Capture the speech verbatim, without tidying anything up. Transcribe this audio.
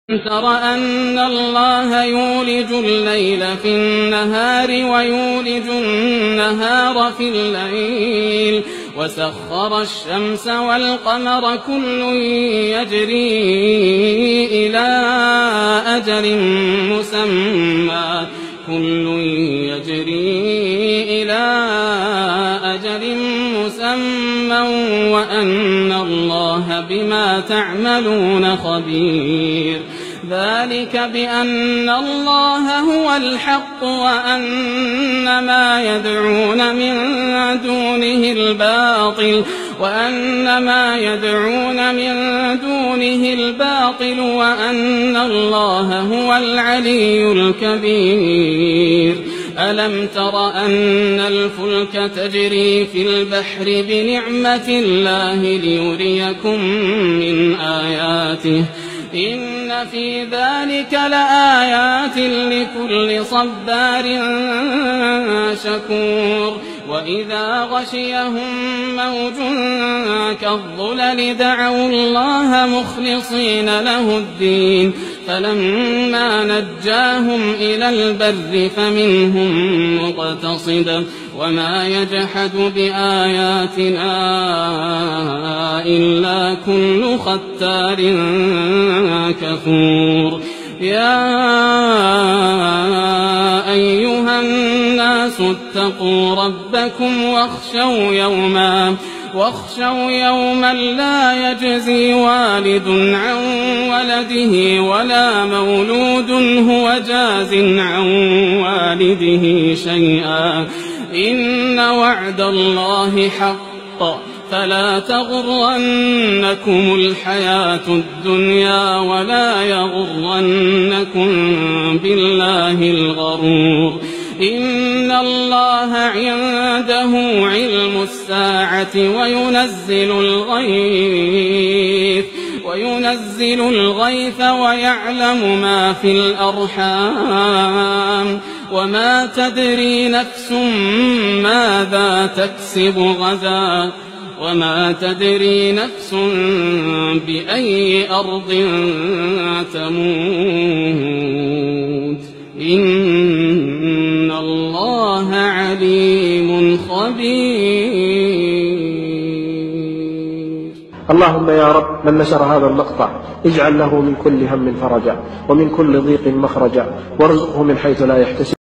تر أن الله يولج الليل في النهار ويولج النهار في الليل وسخر الشمس والقمر كل يجري إلى أجل مسمى كل يجري إلى أجل مسمى وأن الله بما تعملون خبير. ذلك بأن الله هو الحق وأن ما يدعون من دونه الباطل وأن ما يدعون من دونه الباطل وأن الله هو العلي الكبير. ألم تر أن الفلك تجري في البحر بنعمة الله ليريكم من آياته إن في ذلك لآيات لكل صبار شكور. وإذا غشيهم موج كالظلل دعوا الله مخلصين له الدين فلما نجاهم إلى البر فمنهم مقتصد وما يجحد بآياتنا إلا كل ختار كفور. يا أيها الناس اتقوا ربكم واخشوا يوما واخشوا يوما لا يجزي والد عن ولده ولا مولود هو جاز عن والده شيئا إن وعد الله حق فلا تغرنكم الحياة الدنيا ولا يغرنكم بالله الغرور. إن الله عنده علم الساعة وينزل الغيث وينزل الغيث ويعلم ما في الأرحام وما تدري نفس ماذا تكسب غدا وما تدري نفس بأي أرض تموت إن الله عليم خبير. اللهم يا رب من نشر هذا المقطع اجعل له من كل هم فرجا ومن كل ضيق مخرجا وارزقه من حيث لا يحتسب